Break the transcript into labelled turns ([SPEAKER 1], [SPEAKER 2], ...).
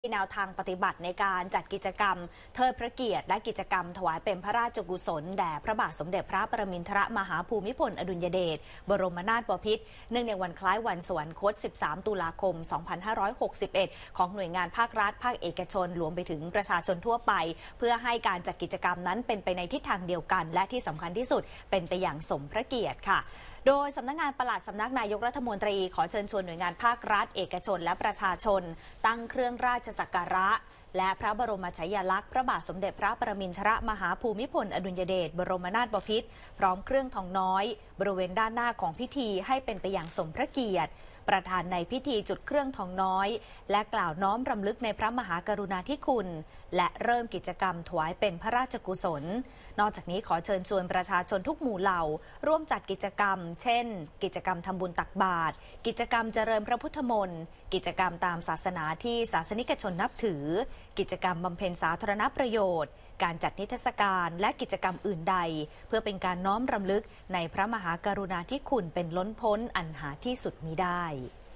[SPEAKER 1] แนวทางปฏิบัติในการจัดกิจกรรมเทิดพระเกียรติและกิจกรรมถวายเป็นพระราชกุศลแด่พระบาทสมเด็จพระปรมินทรมหาภูมิพลอดุลยเดชบรมนาถบพิตรเนื่องในวันคล้ายวันสวรรคต 13 ตุลาคม 2561 ของหน่วยงานภาครัฐภาคเอกชนรวมไปถึงประชาชนทั่วไปเพื่อให้การจัดกิจกรรมนั้นเป็นไปในทิศทางเดียวกันและที่สำคัญที่สุดเป็นไปอย่างสมพระเกียรติค่ะโดยสำนักงานปลัดสำนักนายกรัฐมนตรีขอเชิญชวนหน่วยงานภาครัฐเอกชนและประชาชนตั้งเครื่องราชสักการะและพระบรมฉายาลักษณ์พระบาทสมเด็จพระปรมินทรมหาภูมิพลอดุลยเดชบรมนาถบพิตรพร้อมเครื่องทองน้อยบริเวณด้านหน้าของพิธีให้เป็นไปอย่างสมพระเกียรติประธานในพิธีจุดเครื่องทองน้อยและกล่าวน้อมรำลึกในพระมหากรุณาธิคุณและเริ่มกิจกรรมถวายเป็นพระราชกุศลนอกจากนี้ขอเชิญชวนประชาชนทุกหมู่เหล่าร่วมจัดกิจกรรมเช่นกิจกรรมทำบุญตักบาตรกิจกรรมเจริญพระพุทธมนต์กิจกรรมตามศาสนาที่ศาสนิกชนนับถือกิจกรรมบำเพ็ญสาธารณประโยชน์การจัดนิทรรศการและกิจกรรมอื่นใดเพื่อเป็นการน้อมรำลึกในพระมหากรุณาธิคุณเป็นล้นพ้นอันหาที่สุดมิได้